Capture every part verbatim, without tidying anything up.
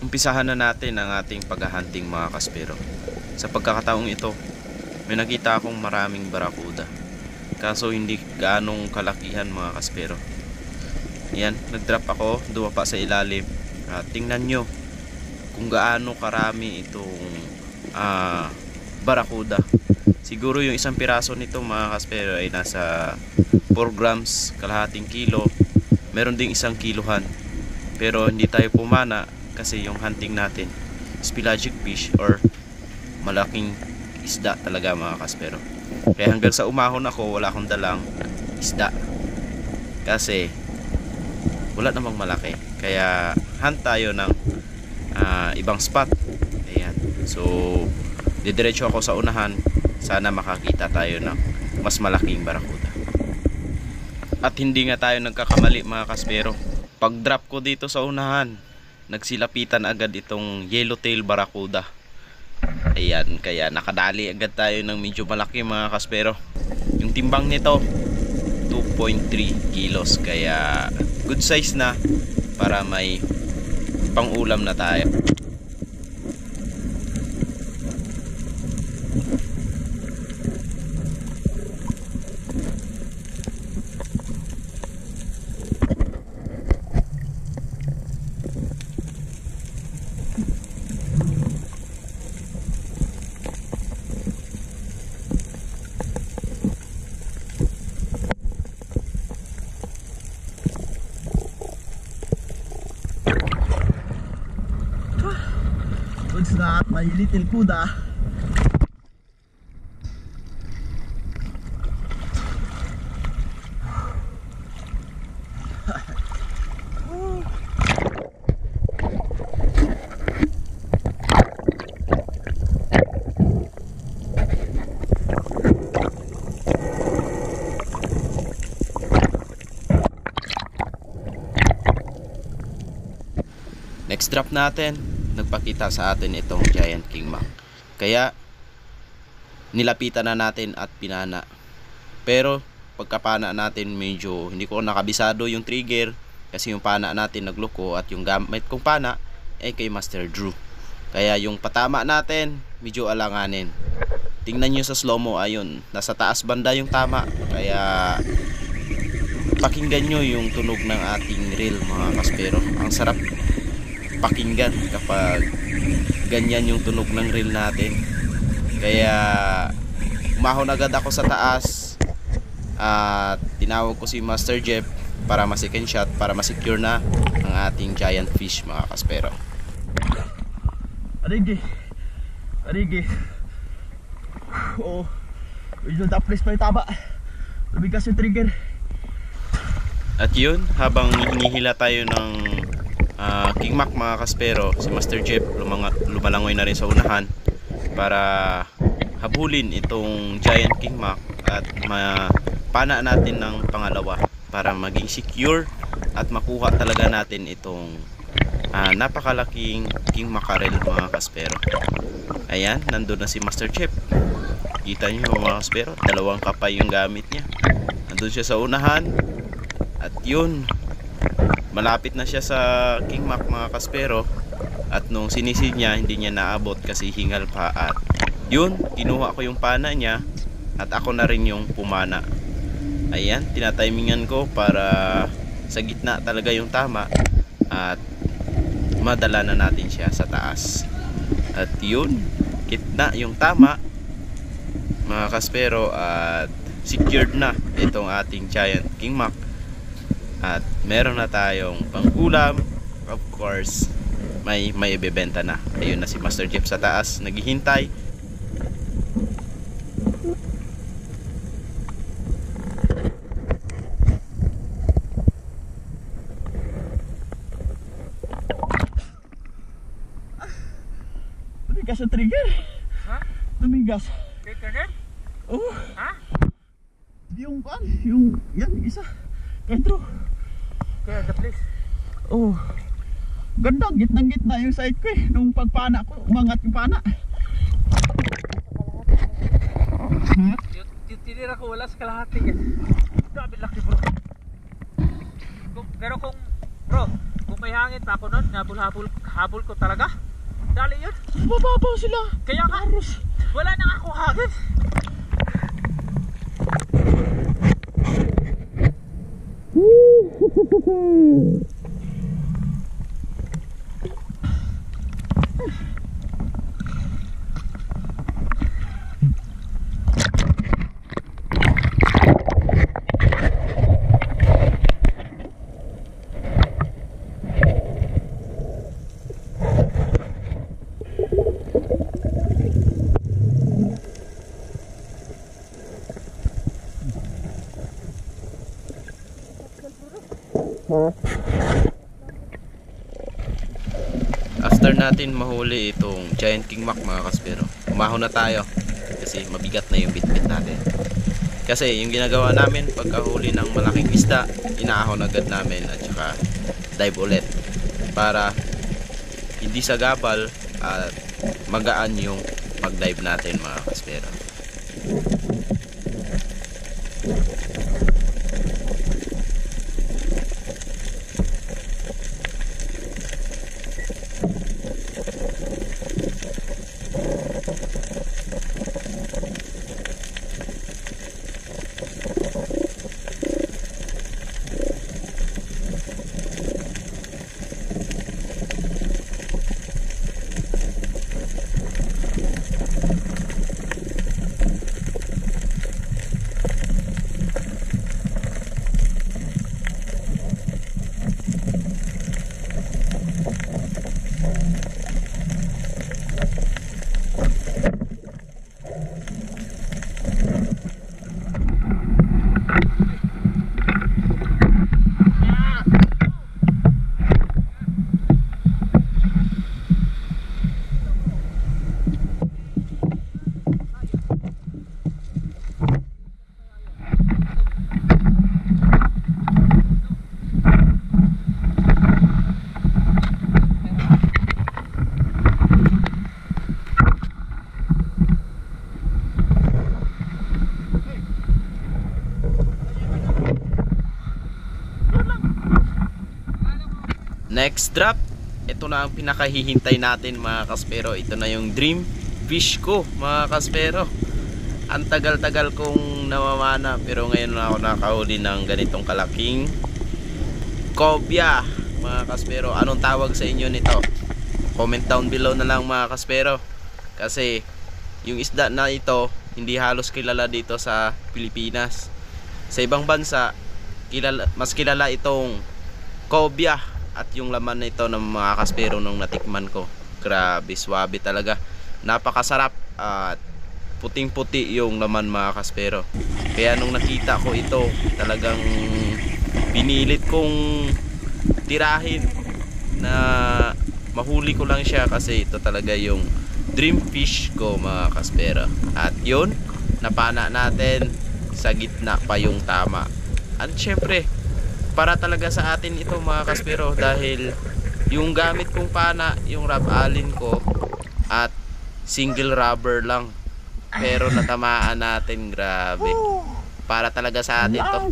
Umpisahan na natin ang ating paghahunting mga kaspero. Sa pagkakataong ito, may nakita akong maraming barakuda. Kaso hindi gaanong kalakihan mga kaspero. Yan, nag-drop ako, dumapa sa ilalim. At tingnan nyo kung gaano karami itong uh, barakuda. Siguro yung isang piraso nito mga kaspero ay nasa four grams, kalahating kilo. Meron ding isang kilohan. Pero hindi tayo pumana kasi yung hunting natin is pelagic fish or malaking isda talaga mga kaspero. Kaya hanggang sa umahon ako, wala akong dalang isda kasi wala namang malaki. Kaya hunt tayo ng uh, ibang spot. Ayan. So didiretso ako sa unahan. Sana makakita tayo ng mas malaking barakuda. At hindi nga tayo nagkakamali mga kaspero. Pag drop ko dito sa unahan, nagsilapitan agad itong yellowtail barakuda. Ayan, kaya nakadali agad tayo ng medyo malaki mga kaspero. Yung timbang nito two point three kilos, kaya good size na para may pang-ulam na tayo. It's not my little kuda. Next drop natin, nagpakita sa atin itong giant kingmac. Kaya nilapitan na natin at pinana. Pero pagkapana natin medyo hindi ko nakabisado yung trigger kasi yung pana natin nagloko at yung gamit kong pana ay kay Master Drew. Kaya yung patama natin medyo alanganin. Tingnan nyo sa slow mo, ayun, nasa taas banda yung tama. Kaya pakinggan nyo yung tunog ng ating reel mga kaspero. Ang sarap pakinggan kapag ganyan yung tunog ng reel natin. Kaya umahon agad ako sa taas at tinawag ko si Master Jeff para ma-second shot, para ma-secure na ang ating giant fish mga kaspero. Arigi Arigi Oh, medyo taplis pa yung taba. Lumigas yung trigger. At yun, habang hinihila tayo ng Uh, kingmac mga kaspero, si Master Jeff lumang lumalangoy na rin sa unahan para habulin itong giant kingmac at mapana natin ng pangalawa para maging secure at makuha talaga natin itong uh, napakalaking king mackerel mga kaspero. Ayan, nandun na si Master Jeff. Kita nyo mga kaspero, dalawang kapay yung gamit niya. Nandun siya sa unahan at yun, malapit na siya sa kingmac mga kaspero. At nung sinisid niya, hindi niya naabot kasi hingal pa. At yun, kinuha ko yung pana niya at ako na rin yung pumana. Ayan, tinatimingan ko para sa gitna talaga yung tama at madala na natin siya sa taas. At yun, gitna yung tama mga kaspero at secured na itong ating giant kingmac. At meron na tayong pang-ulam. Of course, may may ibebenta na. Ayun na si Master Jeff sa taas, naghihintay. Tumigas yung trigger. Ha? Tumigas. Trigger? Oh. Ha? Yung pan, yung yan isa. Pedro. Kaya the place. Oh. Ganda, gitnang gitna yung side ko eh. Nung pagpana ko, umangat yung pana. Hmm? Tinira ko wala sa kalahati eh. Grabe laki bro. Kung, pero kung bro, kung may hangin pa ako nun, habol-habol habol ko talaga. Dali yun. Mababaw sila. Kaya nga, wala nang ako hangin. After natin mahuli itong giant king mac mga kaspero, umahon na tayo kasi mabigat na yung bitbit natin. Kasi yung ginagawa namin pagkahuli ng malaking isda, inaahon agad namin at saka dive ulit para hindi sagabal at magaan yung pag dive natin mga kaspero. Next drop, ito na ang pinakahihintay natin mga kaspero. Ito na yung dream fish ko mga kaspero. Ang tagal-tagal kong namamana pero ngayon na ako nakahuli ng ganitong kalaking cobia mga kaspero. Anong tawag sa inyo nito? Comment down below na lang mga kaspero. Kasi yung isda na ito hindi halos kilala dito sa Pilipinas. Sa ibang bansa kilala, mas kilala itong cobia. At yung laman nito ng mga kaspero nung natikman ko, grabe, swabe talaga, napakasarap at puting puti yung laman mga kaspero. Kaya nung nakita ko ito, talagang pinilit kong tirahin na mahuli ko lang siya kasi ito talaga yung dream fish ko mga kaspero. At yun, napana natin, sa gitna pa yung tama. At syempre para talaga sa atin ito mga kaspero dahil yung gamit kong pana, yung rub alin ko at single rubber lang pero natamaan natin, grabe, para talaga sa atin to.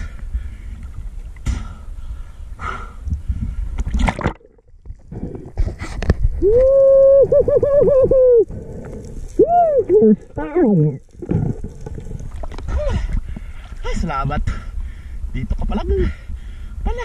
Salamat. Dito ka pala pala.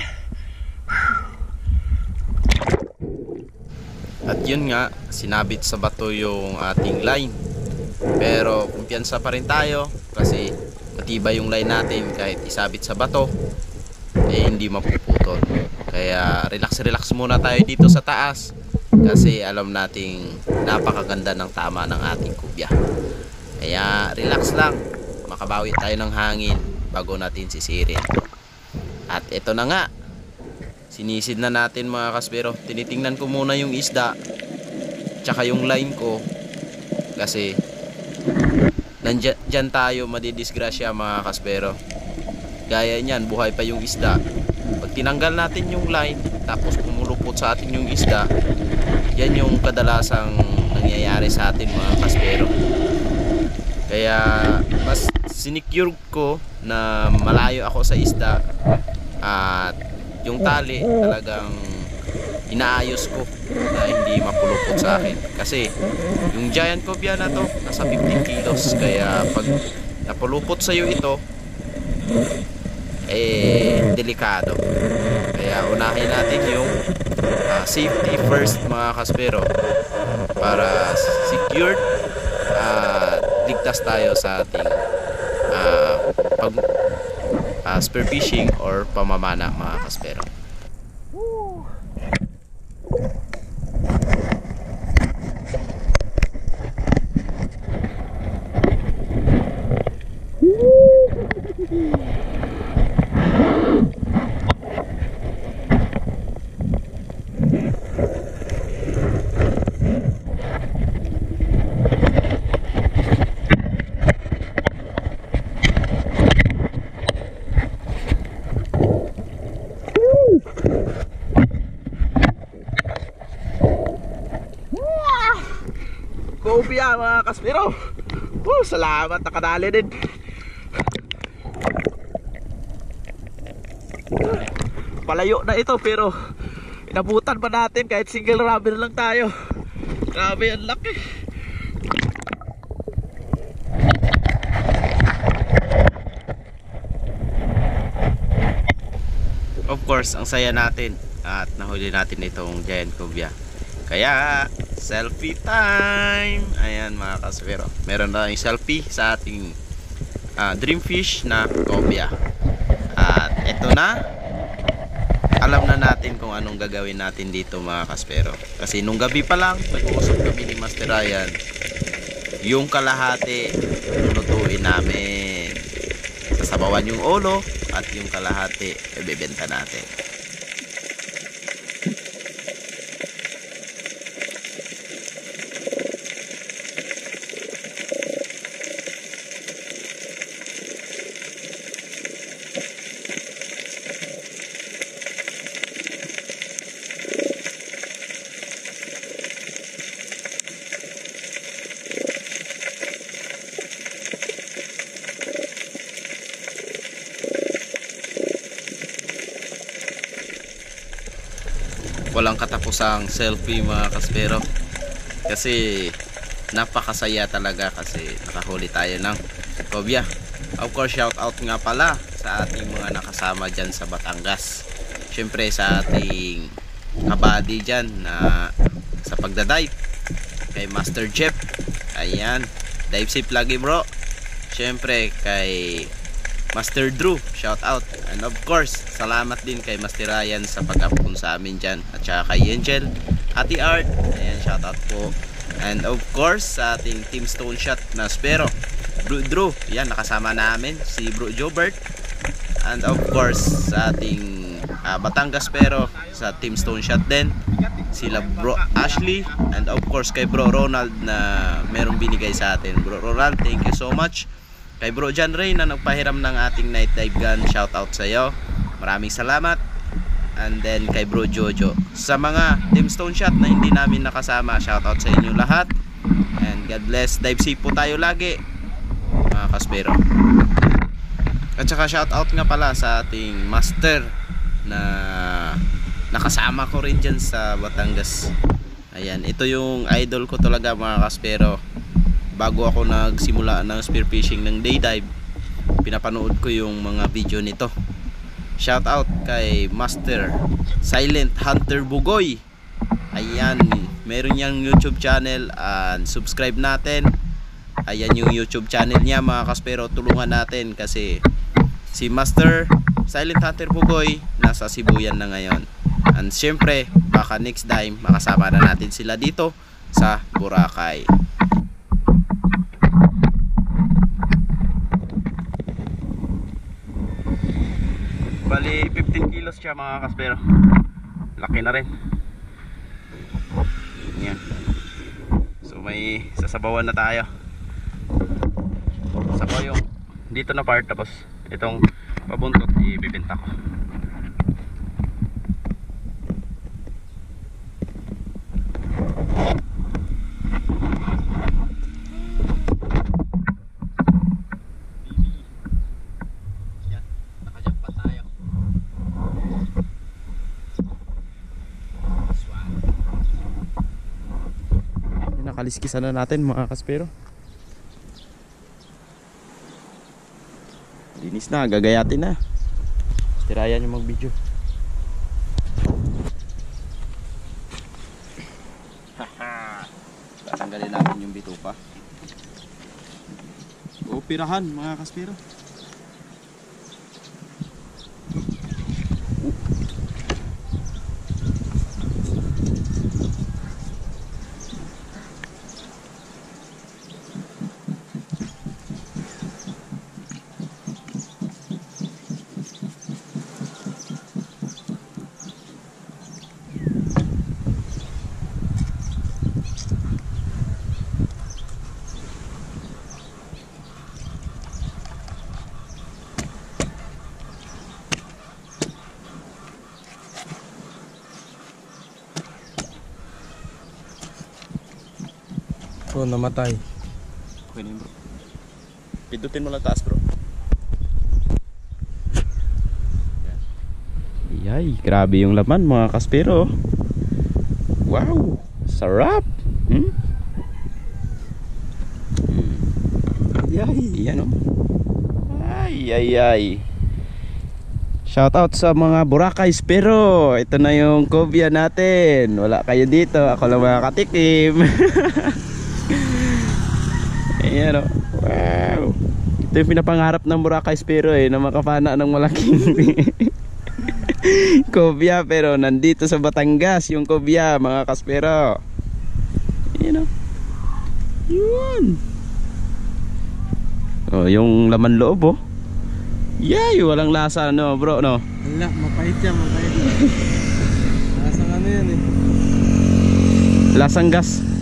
At yun nga, sinabit sa bato yung ating line. Pero kumpiyansa pa rin tayo kasi matibay yung line natin, kahit isabit sa bato eh hindi mapuputol. Kaya relax relax muna tayo dito sa taas kasi alam nating napakaganda ng tama ng ating kubya. Kaya relax lang, makabawi tayo ng hangin bago natin sisirin. At ito na nga, sinisid na natin mga kaspero. Tinitingnan ko muna yung isda tsaka yung line ko kasi nandyan dyan tayo madidisgrasya mga kaspero. Gaya niyan, buhay pa yung isda. Pag tinanggal natin yung line tapos pumulupot sa atin yung isda, yan yung kadalasang nangyayari sa atin mga kaspero. Kaya mas sinicure ko na malayo ako sa isda at yung tali talagang inaayos ko na hindi mapulupot sa akin. Kasi yung giant cobia na to nasa fifteen kilos, kaya pag napulupot sa'yo ito, eh delikado. Kaya unahin natin yung uh, safety first mga kaspero, para secured at uh, ligtas tayo sa ating uh, pag uh, spear fishing or pamamana mga kaspero. Cobia mga kaspero. Oh, salamat, nakadali din. Palayo na ito pero inabutan pa natin kahit single rubber lang tayo. Grabe, ang laki. Of course, ang saya natin at nahuli natin itong giant cobia. Kaya selfie time. Ayan mga kaspero, meron na tayong selfie sa ating uh, dream fish na cobia. At ito na, alam na natin kung anong gagawin natin dito mga kaspero. Kasi nung gabi pa lang nag-uusap kami ni Master Ryan, yung kalahati lutuin namin, sasabawan yung ulo, at yung kalahati ibebenta natin. Walang katapusang selfie mga kaspero, kasi napakasaya talaga kasi nakahuli tayo ng cobia. Of course, shout out nga pala sa ating mga nakasama dyan sa Batangas, syempre sa ating kabady dyan na sa pagdadive, kay Master Jeff, ayan, dive safe lagi bro. Syempre kay Master Drew, shout out. And of course, salamat din kay Master Ryan sa pag-upon sa amin dyan. At saka kay Angel, Ate Art, ayan, shout out po. And of course, sa ating Team Stone Shot na Spero, Bro Drew, yan, nakasama namin si Bro Jobert. And of course, sa ating uh, Batangas Spero, sa Team Stone Shot din, sila Bro Ashley. And of course, kay Bro Ronald na merong binigay sa atin. Bro Ronald, thank you so much. Kay Bro John Ray na nagpahiram ng ating night dive gun, shout out sa iyo, maraming salamat. And then kay Bro Jojo, sa mga Team Stone Shot na hindi namin nakasama, shout out sa inyo lahat. And God bless, dive safe po tayo lagi mga kaspero. At saka shout out nga pala sa ating master na nakasama ko rin dyan sa Batangas. Ayan, ito yung idol ko talaga mga kaspero. Bago ako nagsimula ng spear fishing ng day dive, pinapanood ko yung mga video nito. Shout out kay Master Silent Hunter Bugoy. Ayan, meron niyang YouTube channel, and subscribe natin. Ayan yung YouTube channel niya mga kaspero, tulungan natin kasi si Master Silent Hunter Bugoy nasa Sibuyan na ngayon. And syempre, baka next time makasama na natin sila dito sa Boracay. Bali fifteen kilos siya mga kaspero, laki na rin. Yan. So may sasabawan na tayo. Sabaw yung dito na part, tapos itong pabuntot ibibenta ko. Kakaliskisan na natin mga kaspero. Linis na, gagayatin na. Tirayan yung mag video. Haha. Tatanggalin natin yung bituka. O pirahan mga kaspero. Bro, namatay. Okay na yun bro. Pindutin mo lang taas bro. Yay, grabe yung laman mga kaspero. Wow, sarap. Hmm? Yay. Yan o. Ay, ay, ay. Shout out sa mga Boracay Spero. Ito na yung cobia natin. Wala kayo dito, ako lang makakatikim. Ayan o. Wow. Ito yung pinapangarap ng Boracay Spero eh, na makapana ng malaking cobia. Pero nandito sa Batangas yung cobia mga kaspero. Ayan o. Yun. Oh, yung laman loob oh. Yay, walang lasa no bro no. Wala, mapait yan, mapait. Lasang ano yan eh. Lasang gas.